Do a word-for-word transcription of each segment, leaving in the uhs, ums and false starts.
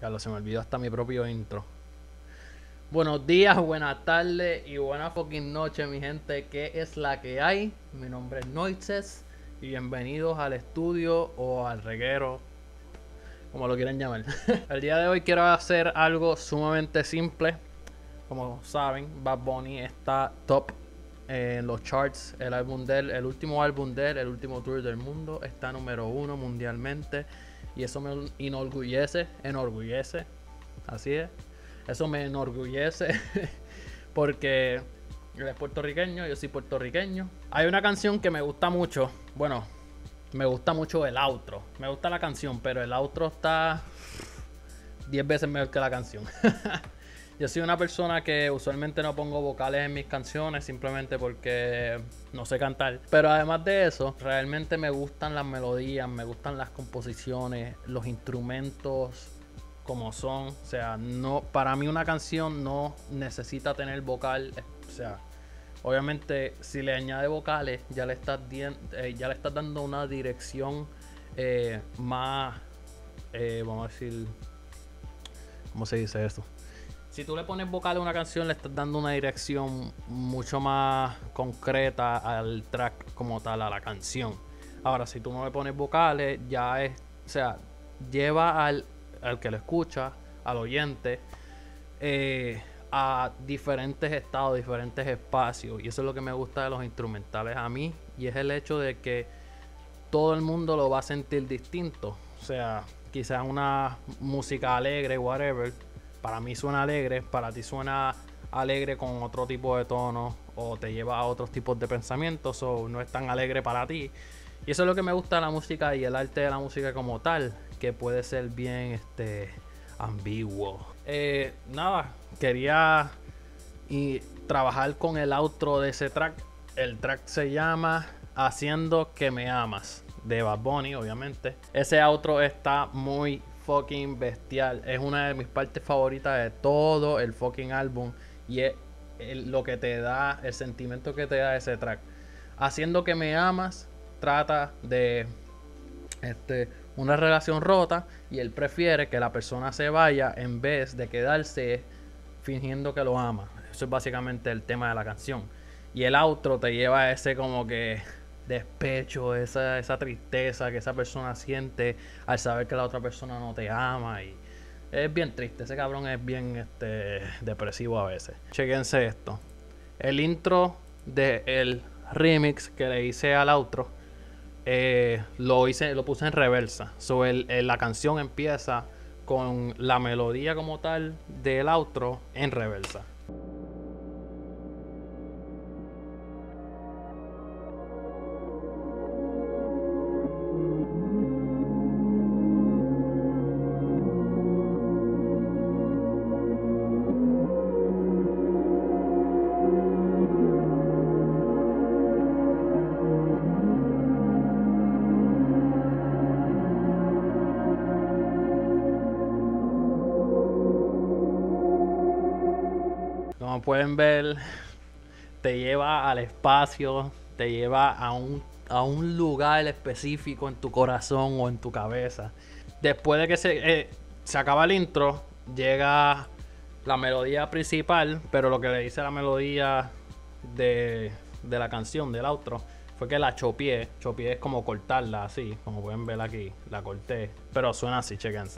Carlos, se me olvidó hasta mi propio intro. Buenos días, buenas tardes y buenas fucking noches, mi gente. ¿Qué es la que hay? Mi nombre es Noises y bienvenidos al estudio o al reguero, como lo quieran llamar. El día de hoy quiero hacer algo sumamente simple. Como saben, Bad Bunny está top en los charts. El álbum de él, el último álbum de él, el último tour del mundo, está número uno mundialmente. Y eso me enorgullece, enorgullece, así es. Eso me enorgullece porque él es puertorriqueño, yo soy puertorriqueño. Hay una canción que me gusta mucho, bueno, me gusta mucho el outro. Me gusta la canción, pero el outro está diez veces mejor que la canción. Yo soy una persona que usualmente no pongo vocales en mis canciones simplemente porque no sé cantar. Pero además de eso, realmente me gustan las melodías, me gustan las composiciones, los instrumentos como son. O sea, no, para mí una canción no necesita tener vocal. O sea, obviamente si le añade vocales ya le estás, eh, ya le estás dando una dirección eh, más, eh, vamos a decir, ¿cómo se dice eso? Si tú le pones vocal a una canción, le estás dando una dirección mucho más concreta al track como tal, a la canción. Ahora, si tú no le pones vocales, ya es, o sea, lleva al, al que lo escucha, al oyente, eh, a diferentes estados, diferentes espacios. Y eso es lo que me gusta de los instrumentales a mí. Y es el hecho de que todo el mundo lo va a sentir distinto. O sea, quizás una música alegre, whatever. Para mí suena alegre, para ti suena alegre con otro tipo de tono o te lleva a otros tipos de pensamientos o no es tan alegre para ti. Y eso es lo que me gusta de la música y el arte de la música como tal, que puede ser bien este, ambiguo. Eh, nada, quería y trabajar con el outro de ese track. El track se llama Haciendo que me amas, de Bad Bunny, obviamente. Ese outro está muy fucking bestial. Es una de mis partes favoritas de todo el fucking álbum. Y es el, lo que te da, el sentimiento que te da ese track. Haciendo que me amas trata de este, una relación rota y él prefiere que la persona se vaya en vez de quedarse fingiendo que lo ama. Eso es básicamente el tema de la canción. Y el outro te lleva a ese como que despecho, esa, esa tristeza que esa persona siente al saber que la otra persona no te ama. Y es bien triste, ese cabrón es bien este, depresivo a veces. Chequense esto. El intro del remix que le hice al outro eh, lo hice, lo puse en reversa. So el, el, la canción empieza con la melodía como tal del outro en reversa. Como pueden ver, te lleva al espacio, te lleva a un, a un lugar específico en tu corazón o en tu cabeza. Después de que se, eh, se acaba el intro, llega la melodía principal, pero lo que le dice la melodía de, de la canción, del outro, fue que la chopié. Chopié es como cortarla así, como pueden ver aquí, la corté. Pero suena así, chequense.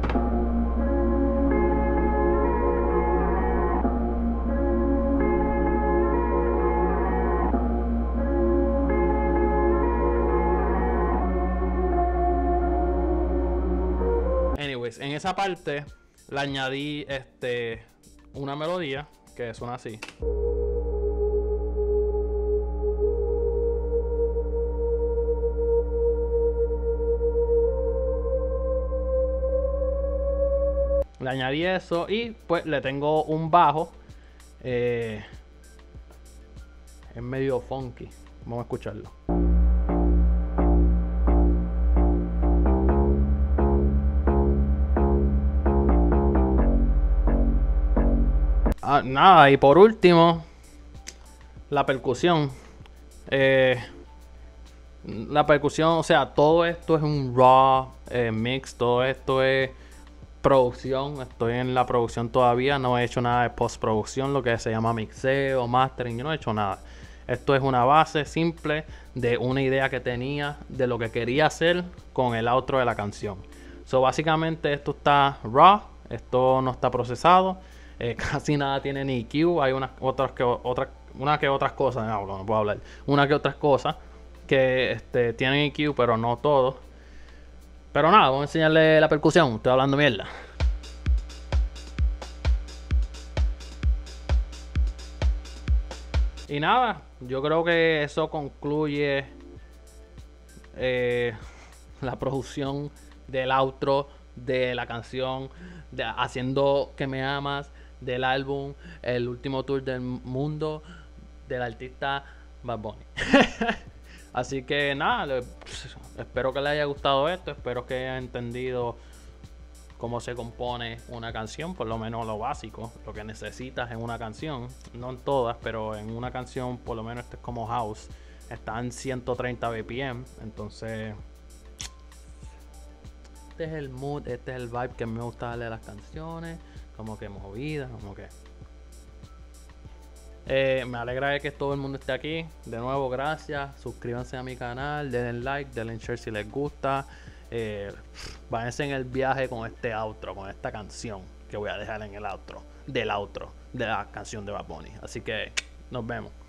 Anyways, en esa parte le añadí este, una melodía que suena así. Le añadí eso y pues le tengo un bajo. Eh, es medio funky. Vamos a escucharlo. Ah, nada, y por último, la percusión. Eh, la percusión, o sea, todo esto es un raw eh, mix, todo esto es producción. Estoy en la producción todavía. No he hecho nada de postproducción, lo que se llama mixeo, mastering. Yo no he hecho nada. Esto es una base simple de una idea que tenía de lo que quería hacer con el outro de la canción. So, básicamente esto está raw, esto no está procesado, eh, casi nada tiene ni E Q. Hay unas otras que otras, una que otras cosas, no, no puedo hablar, una que otras cosas que este, tienen E Q, pero no todos. Pero nada, vamos a enseñarle la percusión. Estoy hablando mierda. Y nada, yo creo que eso concluye eh, la producción del outro de la canción, de Haciendo que me amas, del álbum El último tour del mundo, del artista Bad Bunny. Así que nada, le, espero que les haya gustado esto, espero que hayan entendido cómo se compone una canción, por lo menos lo básico, lo que necesitas en una canción, no en todas, pero en una canción, por lo menos este es como house, está en ciento treinta B P M, entonces este es el mood, este es el vibe que me gusta darle a las canciones, como que movida, como que eh, me alegra de que todo el mundo esté aquí. De nuevo, gracias, suscríbanse a mi canal, denle like, denle share si les gusta. Eh, váyanse en el viaje con este outro, con esta canción que voy a dejar en el outro, del outro de la canción de Bad Bunny. Así que nos vemos.